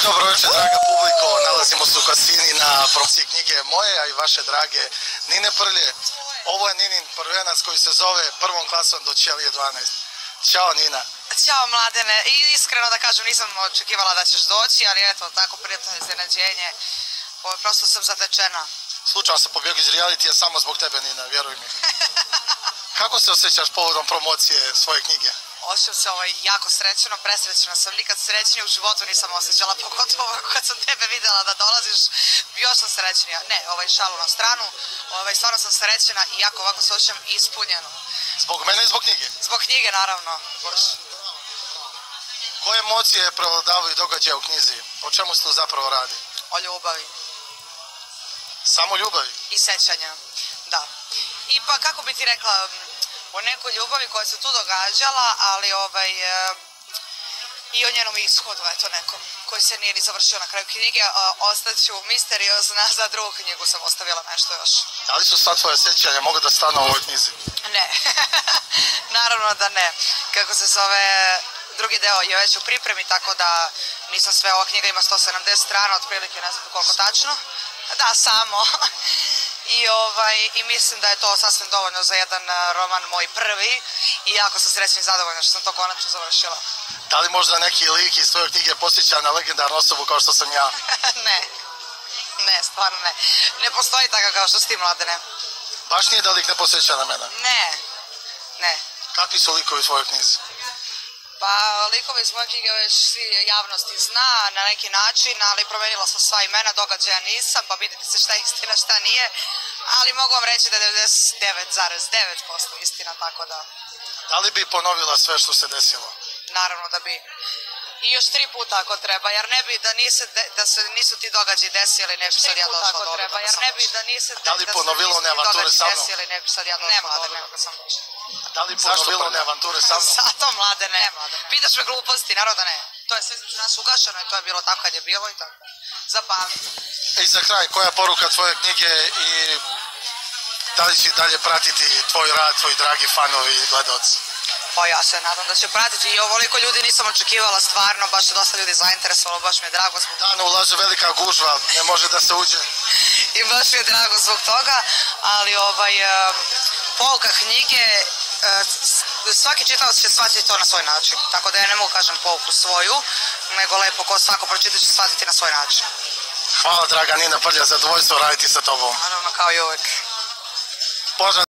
dobro večer, draga publiko. Nalazimo se u Kasini na promociji knjige moje, a i vaše drage Nine Prlje. Ovo je Ninin prvenac koji se zove Prvom klasom do Ćelije 12. Ćao Nina. Ćao Mladene, i iskreno da kažem nisam očekivala da ćeš doći, ali eto, tako prijatno iznenađenje, prosto sam zatečena. Slučajno sam pobjegao iz realitija samo zbog tebe Nina, vjeruj mi. Kako se osjećaš povodom promocije svoje knjige? Osjećam se jako srećeno, presrećena sam, nikad srećnije u životu nisam osjećala, pogotovo kad sam tebe vidjela da dolaziš, još sam srećnija. Ne, šalu na stranu, stvarno sam srećena i jako ovako se osjećam ispunjeno. Zbog mene i zbog knjige? Zbog knjige, naravno. Koje emocije prevladavaju događaje u knjizi? O čemu se tu zapravo radi? O ljubavi. Samo ljubavi? I sećanja, da. I pa kako bi ti rekla, o nekoj ljubavi koja se tu događala, ali i o njenom ishodu, eto nekom, koji se nije ni završio na kraju knjige, ostaću misteriozna, za drugu knjigu sam ostavila nešto još. Da li su sad tvoje sećanja mogu da stanu u ovoj knjizi? Ne, naravno da ne. Kako se zove, drugi deo je već u pripremi, tako da nisam sve, ova knjiga ima 170 strana, otprilike ne znam koliko tačno. Da, samo. I mislim da je to sasvim dovoljno za jedan roman moj prvi i jako sam srećna i zadovoljna što sam to konačno završila. Da li možda neki lik iz tvoje knjige posjeća na legendarnu osobu kao što sam ja? Ne, stvarno ne. Ne postoji takav kao što si ti, Mladene. Baš nije da lik ne posjeća na mene? Ne. Kakvi su likovi u tvojoj knjizi? Pa likovi iz moje knjige već svi javnosti zna na neki način, ali promenila sam sva imena, događaja nisam, pa vidite se šta je istina, šta nije, ali mogu vam reći da je 99,9% istina, tako da... Da li bi ponovila sve što se desilo? Naravno da bi. I još 3 puta ako treba, jer ne bi da se nisu ti događaji desili, ne bi sad ja došla do ovoga da sam došla. Da li ponovila one avanture sa mnom? Ne, Mladene, kako sam došla. Da li ponovila one avanture sa mnom? Zato, Mladene. Pitaš me gluposti, naravno da ne. To je sve između nas ugašeno i to je bilo tako kad je bilo i tako. Zapamti. I za kraj, koja je poruka tvoje knjige i da li će dalje pratiti tvoj rad, tvoji dragi fanovi i gledalci? Pa ja se nadam da će pratiti i ovoliko ljudi nisam očekivala stvarno, baš je dosta ljudi zainteresovalo, baš mi je drago zbog toga. Dana ulaže velika gužva, ne može da se uđe. I baš mi je drago zbog toga, ali pouka knjige, svaki čitalac će shvatiti to na svoj način, tako da ja ne mogu kažem pouku svoju, nego lepo ko svako pročita će shvatiti na svoj način. Hvala draga Nina Prlja, zadovoljstvo raditi sa tobom. Naravno, kao i uvek. Pozdrav.